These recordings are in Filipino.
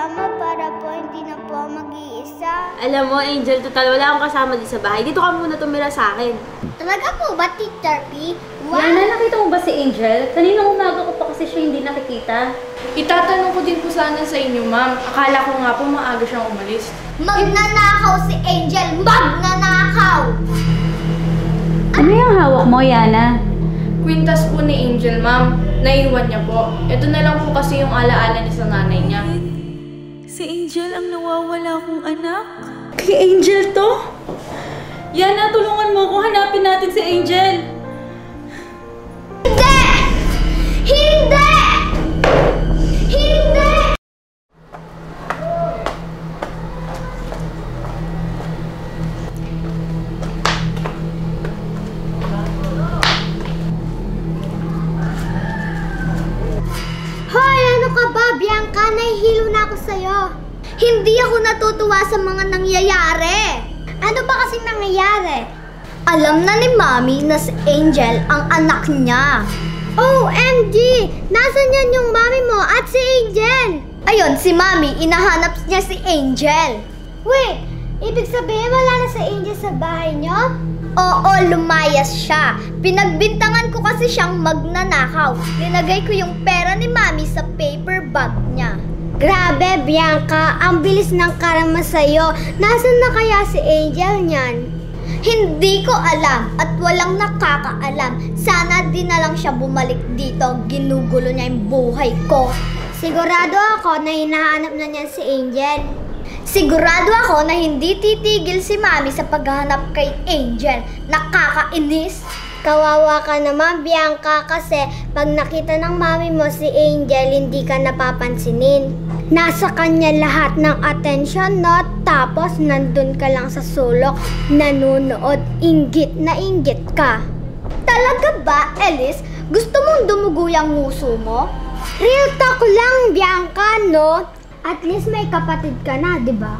kasama para po hindi na po mag-iisa. Alam mo, Angel, total wala akong kasama dito sa bahay. Dito ka muna tumira sa akin. Talaga po ba, Teacher P? Wow! Yana, nakita mo ba si Angel? Kanina umaga ko pa kasi siya hindi nakikita. Itatanong ko din po sana sa inyo, ma'am. Akala ko nga po maaga siyang umalis. Magnanakaw si Angel! Magnanakaw! Ano yung hawak mo, Yana? Kwintas po ni Angel, ma'am. Naiwan niya po. Ito na lang po kasi yung alaala niya sa nanay niya. Si Angel ang nawawala kong anak. Kay Angel to? Yana, tulungan mo ako. Hanapin natin si Angel. Hindi! Hindi! Hindi! Hoy! Ano ka ba, Bianca? Nahihilo na ako sa'yo. Hindi ako natutuwa sa mga nangyayari. Ano ba kasing nangyayari? Alam na ni Mami na si Angel ang anak niya. OMG! Nasaan yan yung Mami mo at si Angel? Ayun, si Mami, inahanap niya si Angel. Wait! Ibig sabihin wala na si Angel sa bahay niyo? Oo, lumayas siya. Pinagbintangan ko kasi siyang magnanakaw. Linagay ko yung pera ni Mami sa paper bag niya. Grabe, Bianca. Ang bilis ng karama sa'yo. Nasaan na kaya si Angel niyan? Hindi ko alam at walang nakakaalam. Sana din na lang siya bumalik dito. Ginugulo niya yung buhay ko. Sigurado ako na hinahanap na niya si Angel. Sigurado ako na hindi titigil si Mami sa paghahanap kay Angel. Nakakainis. Kawawa ka naman, Bianca, kasi pag nakita ng Mami mo si Angel, hindi ka napapansinin. Nasa kanya lahat ng atensyon, no? Tapos nandun ka lang sa sulok, nanonood, inggit na inggit ka. Talaga ba, Elise? Gusto mong dumugo yung nguso mo? Real talk lang, Bianca, no? At least may kapatid ka na, di ba?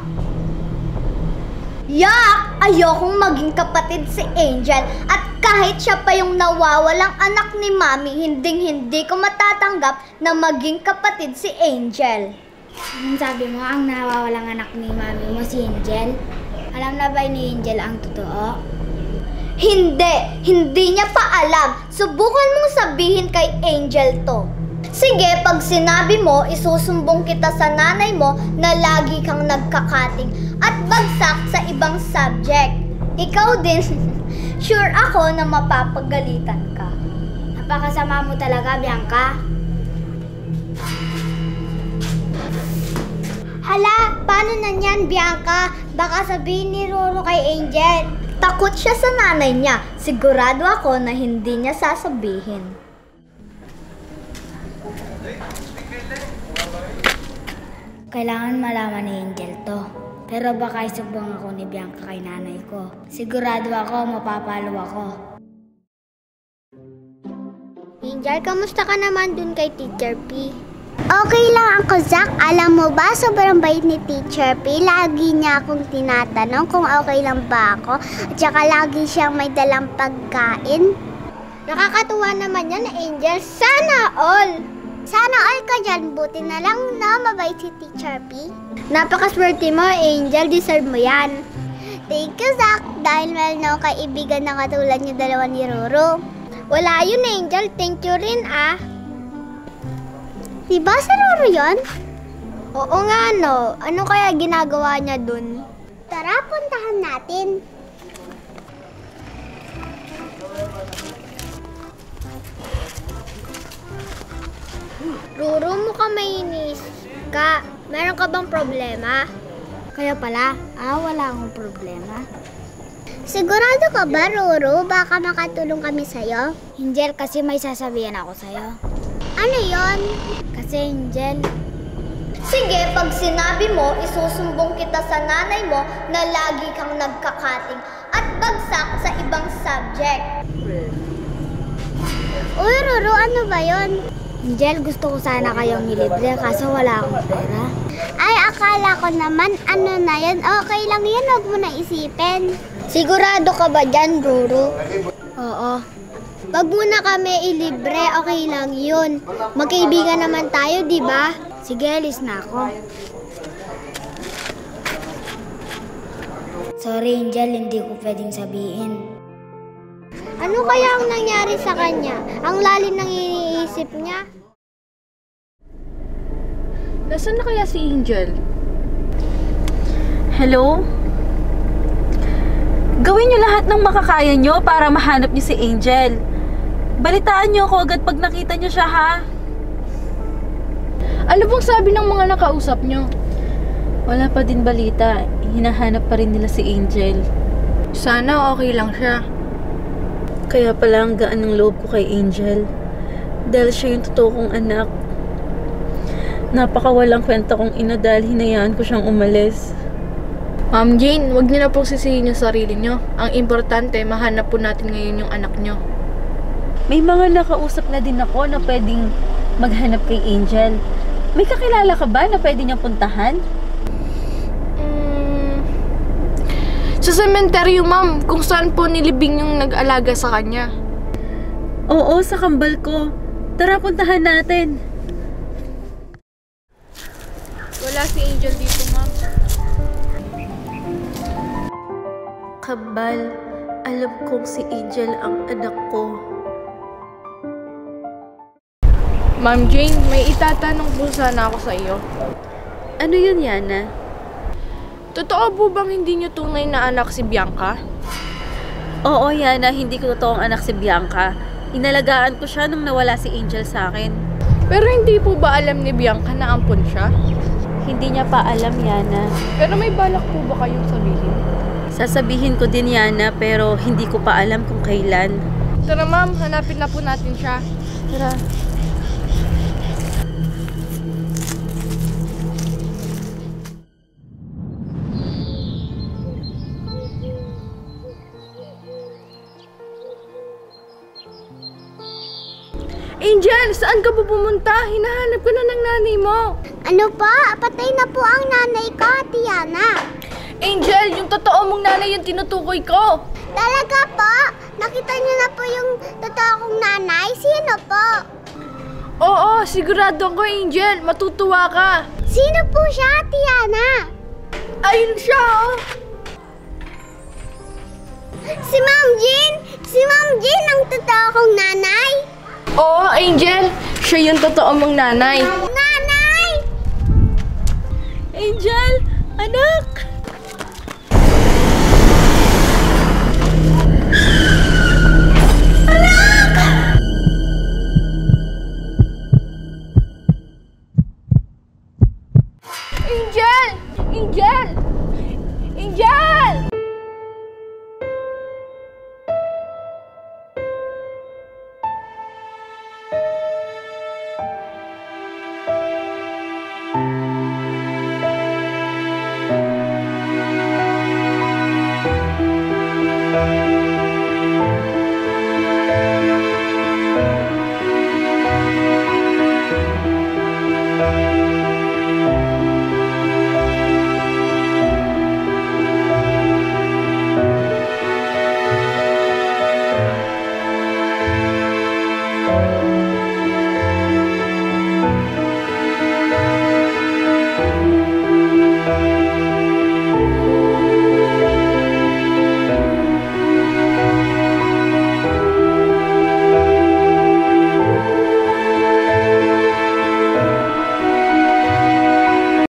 Yak! Ayokong maging kapatid si Angel. At kahit siya pa yung nawawalang anak ni Mami, hindi ko matatanggap na maging kapatid si Angel. Anong sabi mo, ang nawawalang anak ni Mami mo si Angel? Alam na ba ni Angel ang totoo? Hindi niya pa alam. Subukan mong sabihin kay Angel to. Sige, pag sinabi mo, isusumbong kita sa nanay mo na lagi kang nagkakating at bagsak sa ibang subject. Ikaw din, sure ako na mapapagalitan ka. Napakasama mo talaga, Bianca. Hala, paano na niyan, Bianca? Baka sabihin ni Roro kay Angel. Takot siya sa nanay niya. Sigurado ako na hindi niya sasabihin. Kailangan malaman ni Angel to. Pero baka isumbong ako ni Bianca kay nanay ko. Sigurado ako, mapapalo ako. Angel, kamusta ka naman dun kay Teacher P? Okay lang ako, Zach. Alam mo ba, sobrang bait ni Teacher P. Lagi niya akong tinatanong kung okay lang ba ako. At saka lagi siyang may dalang pagkain. Nakakatuwa naman yan, Angel. Sana all! Sana all ka dyan. Buti na lang na mabait si Teacher P. Napakaswerte mo, Angel. Deserve mo yan. Thank you, Zach. Dahil meron akong kaibigan na katulad niyo dalawa ni Roro. Wala yun, Angel. Thank you rin, ah. Diba si Roro yun? Oo nga, no. Ano kaya ginagawa niya dun? Tara, puntahan natin. Roro, mukhang mainis ka. Meron ka bang problema? Kaya pala, wala akong problema. Sigurado ka ba, Roro? Baka makatulong kami sa'yo? Angel, kasi may sasabihin ako sa'yo. Ano yon? Kasi Angel, sige, pag sinabi mo, isusumbong kita sa nanay mo na lagi kang nagkakating at bagsak sa ibang subject. Uy, Roro, ano ba yon? Angel, gusto ko sana kayong ilibre kaso wala akong pera. Ay, akala ko naman, ano na yan? Okay lang yan, huwag mo na isipin. Sigurado ka ba dyan, Roro? Oo. Wag mo na kami ilibre, okay lang yun. Magkaibigan naman tayo, di ba? Sige, alis na ako. Sorry, Angel, hindi ko pwedeng sabihin. Ano kaya ang nangyari sa kanya? Ang lalim ng iniisip niya. Nasaan na kaya si Angel? Hello? Gawin niyo lahat ng makakaya niyo para mahanap niyo si Angel. Balitaan niyo ako agad pag nakita niyo siya, ha? Ano bang sabi ng mga nakausap niyo? Wala pa din balita. Hinahanap pa rin nila si Angel. Sana okay lang siya. Kaya pala ang gaan ng loob ko kay Angel. Dahil siya yung totoo kong anak. Napakawalang kwenta kong ina dahil hinayaan ko siyang umalis. Ma'am Jane, wag niyo na pong sisihin yung sarili niyo. Ang importante, mahanap po natin ngayon yung anak niyo. May mga nakausap na din ako na pwedeng maghanap kay Angel. May kakilala ka ba na pwede niya puntahan? Sa sementeryo, ma'am, kung saan po nilibing yung nag-alaga sa kanya. Oo, sa kambal ko. Tara, puntahan natin. Wala si Angel dito, ma'am. Kambal, alam kong si Angel ang anak ko. Ma'am Jane, may itatanong po sana ako sa iyo. Ano yun, Yana? Totoo po bang hindi niyo tunay na anak si Bianca? Oo, Yana, hindi ko totoong anak si Bianca. Inalagaan ko siya nung nawala si Angel sa akin. Pero hindi po ba alam ni Bianca na ampon siya? Hindi niya pa alam, Yana. Pero may balak po ba kayong sabihin? Sasabihin ko din, Yana, pero hindi ko pa alam kung kailan. Tara ma'am, hanapin na po natin siya. Tara. Angel, saan ka po pumunta? Hinahanap ka na ng nanay mo. Ano pa? Patay na po ang nanay ko, Tiana. Angel, yung totoo mong nanay yung tinutukoy ko. Talaga po? Nakita niyo na po yung totoo kong nanay? Sino po? Oo, sigurado ko, Angel. Matutuwa ka. Sino po siya, Tiana? Ayun siya, oh. Si Ma'am Jean! Si Ma'am Jean ang totoo kong nanay! Oo, Angel. Siya yung totoo mong nanay. Nanay! Angel! Anak!